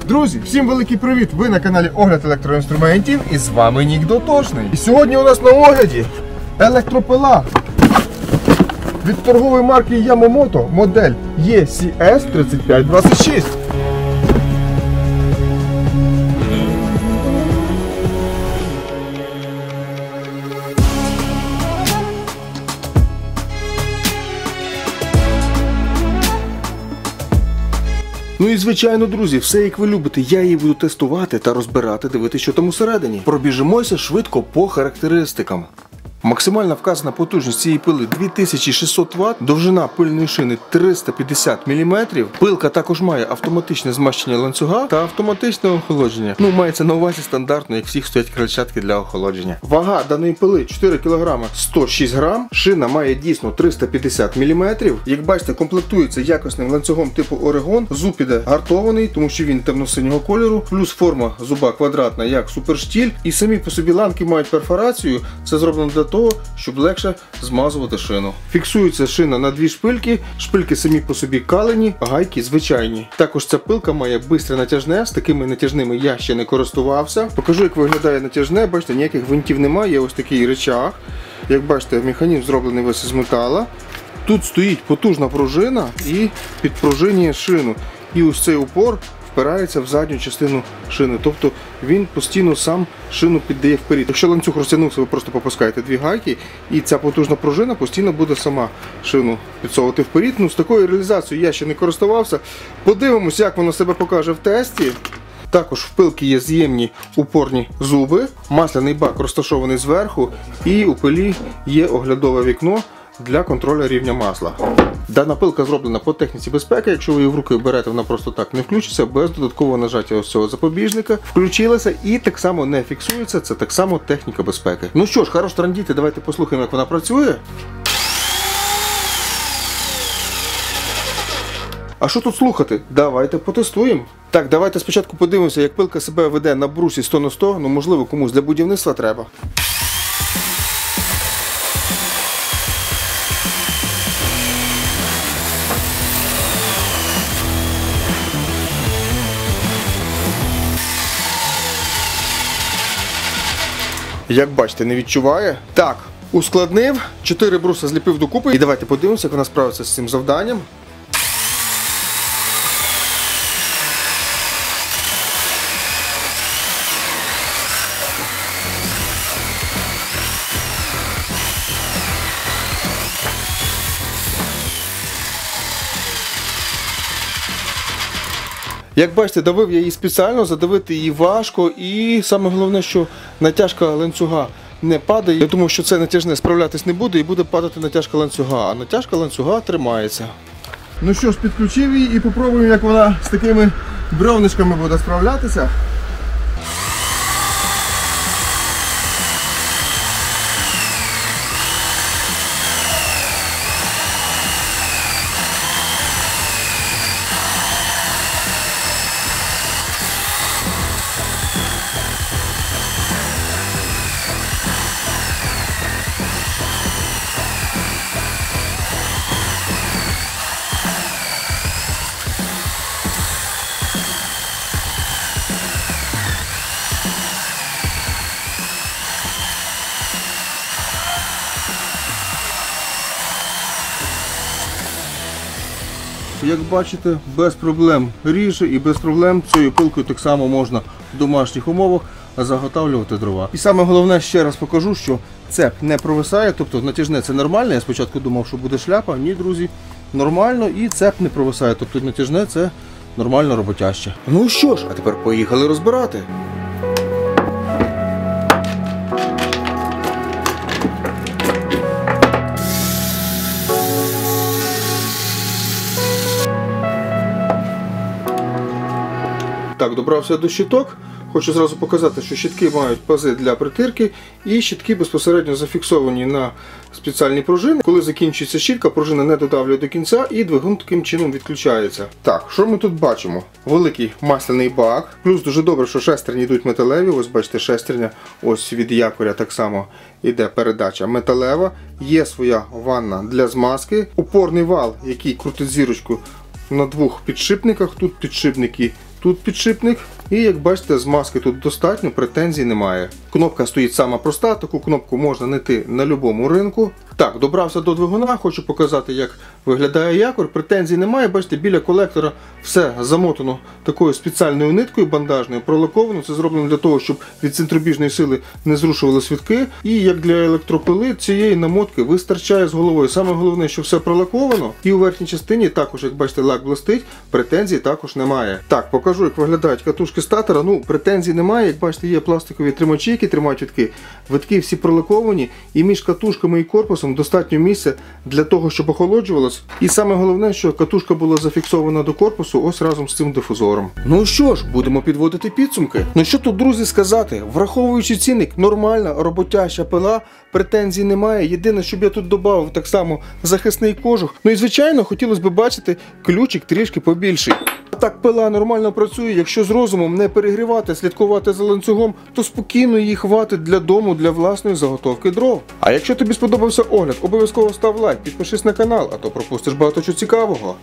Друзі, всім великий привіт! Ви на каналі Огляд електроінструментів і з вами Нік Дотошний. І сьогодні у нас на огляді електропила від торгової марки Yamamoto, модель ECS3526. Ну і звичайно, друзі, все як ви любите, я її буду тестувати та розбирати, дивитися, що там усередині. Пробіжимося швидко по характеристикам. Максимальна вказана потужність цієї пили 2600 Вт, довжина пильної шини 350 мм. Пилка також має автоматичне змащення ланцюга та автоматичне охолодження. Ну, мається на увазі стандартно, як всіх стоять крильчатки для охолодження. Вага даної пили 4 кг 106 г. Шина має дійсно 350 мм. Як бачите, комплектується якісним ланцюгом типу Орегон. Зуб іде гартований, тому що він темно-синього кольору. Плюс форма зуба квадратна, як суперштіль. І самі по собі ланки мають перфорацію. Це зроблено для того, щоб легше змазувати шину. Фіксується шина на дві шпильки. Шпильки самі по собі калені, гайки звичайні. Також ця пилка має бистре натяжне. З такими натяжними я ще не користувався. Покажу, як виглядає натяжне. Бачите, ніяких гвинтів немає. Є ось такий рычаг. Як бачите, механізм зроблений весь із металу. Тут стоїть потужна пружина і підпружинює шину. І ось цей упор впирається в задню частину шини, тобто він постійно сам шину піддає вперед. Якщо ланцюг розтягнувся, ви просто попускаєте дві гайки, і ця потужна пружина постійно буде сама шину підсовувати вперед. Ну, з такою реалізацією я ще не користувався. Подивимось, як воно себе покаже в тесті. Також в пилки є з'ємні упорні зуби, масляний бак розташований зверху, і у пилі є оглядове вікно для контролю рівня масла. Дана пилка зроблена по техніці безпеки. Якщо ви її в руки берете, вона просто так не включиться, без додаткового нажаття ось цього запобіжника. Включилася і так само не фіксується, це так само техніка безпеки. Ну що ж, хорош трандіти, давайте послухаємо, як вона працює. А що тут слухати? Давайте потестуємо. Так, давайте спочатку подивимося, як пилка себе веде на брусі 100 на 100, ну можливо комусь для будівництва треба. Як бачите, не відчуває. Так, ускладнив, 4 бруса зліпив докупи. І давайте подивимося, як вона справиться з цим завданням. Як бачите, давив я її спеціально, задавити її важко, і саме головне, що натяжка ланцюга не падає. Я думав, що це натяжне справлятись не буде і буде падати натяжка ланцюга, а натяжка ланцюга тримається. Ну що ж, підключив її і попробуємо, як вона з такими бревнишками буде справлятися. Як бачите, без проблем ріже і без проблем цією пилкою так само можна в домашніх умовах заготовлювати дрова. І саме головне, ще раз покажу, що цеп не провисає, тобто натяжне це нормально. Я спочатку думав, що буде шляпа, ні, друзі, нормально, і цеп не провисає, тобто натяжне це нормально роботяще. Ну що ж, а тепер поїхали розбирати. Так, добрався до щиток. Хочу зразу показати, що щитки мають пази для притирки і щитки безпосередньо зафіксовані на спеціальні пружини. Коли закінчується щітка, пружина не додавлює до кінця і двигун таким чином відключається. Так, що ми тут бачимо? Великий масляний бак. Плюс дуже добре, що шестерні йдуть металеві. Ось бачите, шестерня ось від якоря так само йде передача металева. Є своя ванна для змазки. Упорний вал, який крутить зірочку на двох підшипниках. Тут підшипники, тут підшипник. І як бачите, змазки тут достатньо, претензій немає. Кнопка стоїть сама проста, таку кнопку можна знайти на будь-якому ринку. Так, добрався до двигуна, хочу показати, як виглядає якор. Претензій немає, бачите, біля колектора все замотано такою спеціальною ниткою бандажною, пролаковано. Це зроблено для того, щоб від центробіжної сили не зрушували світки. І як для електропили, цієї намотки вистачає з головою. Саме головне, що все пролаковано. І у верхній частині також, як бачите, лак блистить, претензій також немає. Так, покажу, як виглядають катушки статора. Ну, претензій немає, як бачите, є пластикові тримачі, які тримають витки. Витки всі пролаковані, і між катушками і корпусом достатньо місця для того, щоб охолоджувалось. І саме головне, що катушка була зафіксована до корпусу ось разом з цим дифузором. Ну що ж, будемо підводити підсумки. Ну що тут, друзі, сказати? Враховуючи цінник, нормальна роботяща пила, претензій немає. Єдине, щоб я тут додав так само захисний кожух. Ну і звичайно, хотілося б бачити ключик трішки побільший. Так пила нормально працює, якщо з розумом не перегрівати, слідкувати за ланцюгом, то спокійно її хватить для дому, для власної заготовки дров. А якщо тобі сподобався огляд, обов'язково став лайк, підпишись на канал, а то пропустиш багато чого цікавого.